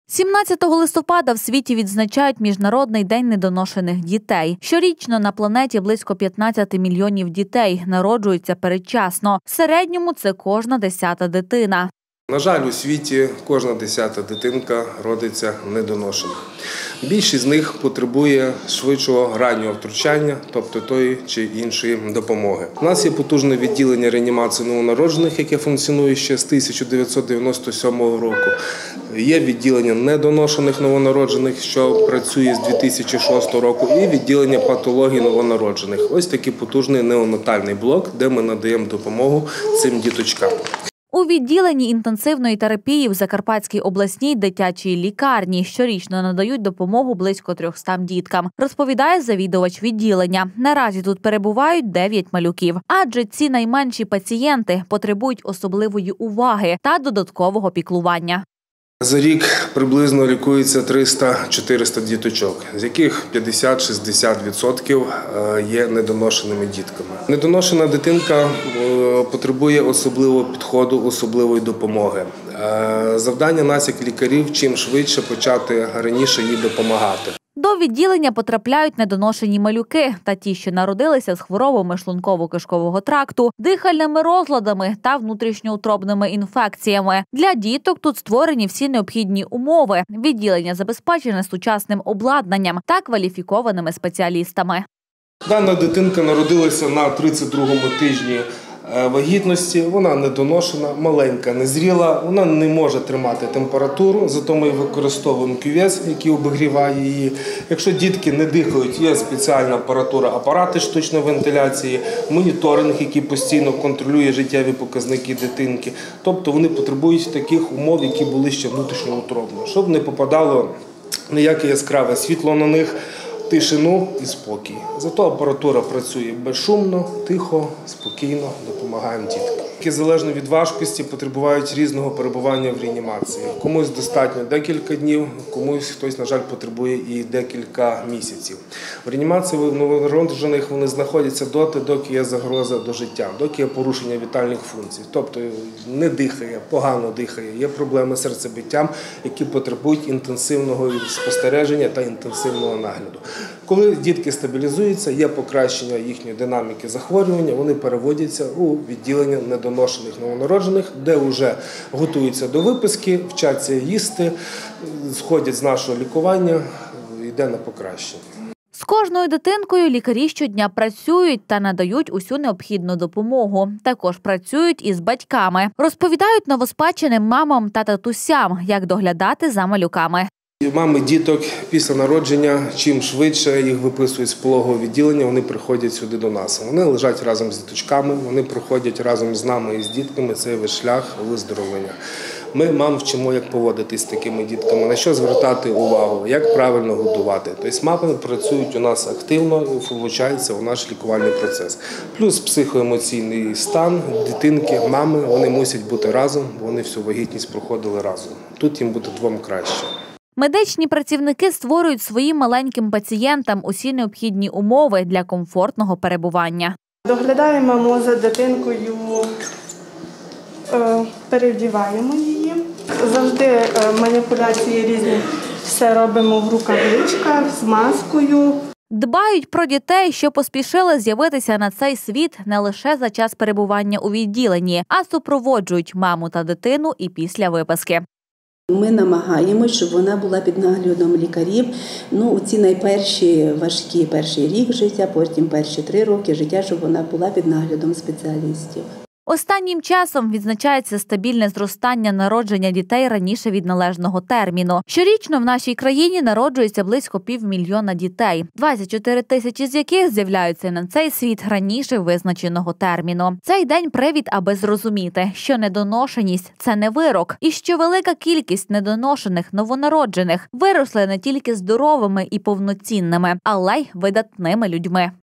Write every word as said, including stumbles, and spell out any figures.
сімнадцятого листопада в світі відзначають Міжнародний день недоношених дітей. Щорічно на планеті близько п'ятнадцяти мільйонів дітей народжуються передчасно. В середньому це кожна десята дитина. На жаль, у світі кожна десята дитинка родиться недоношена. Більшість з них потребує швидшого раннього втручання, тобто тої чи іншої допомоги. У нас є потужне відділення реанімації новонароджених, яке функціонує ще з тисяча дев'ятсот дев'яносто сьомого року. Є відділення недоношених новонароджених, що працює з дві тисячі шостого року, і відділення патології новонароджених. Ось такий потужний неонатальний блок, де ми надаємо допомогу цим діточкам. У відділенні інтенсивної терапії в Закарпатській обласній дитячій лікарні щорічно надають допомогу близько трьохстам діткам, розповідає завідувач відділення. Наразі тут перебувають дев'ять малюків, адже ці найменші пацієнти потребують особливої уваги та додаткового піклування. За рік приблизно лікується триста-чотириста діточок, з яких п'ятдесят-шістдесят відсотків є недоношеними дітками. Недоношена дитинка потребує особливого підходу, особливої допомоги. Завдання нас, як лікарів, чим швидше почати раніше їй допомагати. До відділення потрапляють недоношені малюки та ті, що народилися з хворобами шлунково-кишкового тракту, дихальними розладами та внутрішньоутробними інфекціями. Для діток тут створені всі необхідні умови. Відділення забезпечене сучасним обладнанням та кваліфікованими спеціалістами. Дана дитинка народилася на тридцять другому тижні вагітності, вона недоношена, маленька, незріла, вона не може тримати температуру, зато ми використовуємо кювез, який обігріває її. Якщо дітки не дихають, є спеціальна апаратура, апарати штучної вентиляції, моніторинг, який постійно контролює життєві показники дитинки. Тобто вони потребують таких умов, які були ще внутрішньоутробно, щоб не попадало ніяке яскраве світло на них, тишину і спокій. Зато апаратура працює безшумно, тихо, спокійно, допомагаємо діткам. Які залежно від важкості потребують різного перебування в реанімації. Комусь достатньо декілька днів, комусь хтось, на жаль, потребує і декілька місяців. В реанімації новонароджених вони знаходяться доти, доки є загроза до життя, доки є порушення вітальних функцій. Тобто не дихає, погано дихає, є проблеми з серцебиттям, які потребують інтенсивного спостереження та інтенсивного нагляду. Коли дітки стабілізуються, є покращення їхньої динаміки захворювання, вони переводяться у відділення недоношених новонароджених, де вже готуються до виписки, вчаться їсти, сходять з нашого лікування, йде на покращення. З кожною дитинкою лікарі щодня працюють та надають усю необхідну допомогу. Також працюють із батьками. Розповідають новоспеченим мамам та татусям, як доглядати за малюками. Мами діток після народження, чим швидше їх виписують з пологового відділення, вони приходять сюди до нас. Вони лежать разом з діточками, вони проходять разом з нами і з дітками цей весь шлях виздоровлення. Ми мам вчимо, як поводитись з такими дітками, на що звертати увагу, як правильно годувати. Тобто мами працюють у нас активно і влучаються у наш лікувальний процес. Плюс психоемоційний стан дитинки, мами, вони мусять бути разом, вони всю вагітність проходили разом. Тут їм буде двом краще. Медичні працівники створюють своїм маленьким пацієнтам усі необхідні умови для комфортного перебування. Доглядаємо за дитинкою, перевдіваємо її. Завжди маніпуляції різні, все робимо в рукавичках, з маскою. Дбають про дітей, що поспішили з'явитися на цей світ не лише за час перебування у відділенні, а супроводжують маму та дитину і після виписки. Ми намагаємось, щоб вона була під наглядом лікарів. Ну, у ці найперші важкі перший рік життя, потім перші три роки життя, щоб вона була під наглядом спеціалістів. Останнім часом відзначається стабільне зростання народження дітей раніше від належного терміну. Щорічно в нашій країні народжується близько півмільйона дітей, двадцять чотири тисячі з яких з'являються на цей світ раніше визначеного терміну. Цей день – привід, аби зрозуміти, що недоношеність – це не вирок, і що велика кількість недоношених новонароджених виросли не тільки здоровими і повноцінними, але й видатними людьми.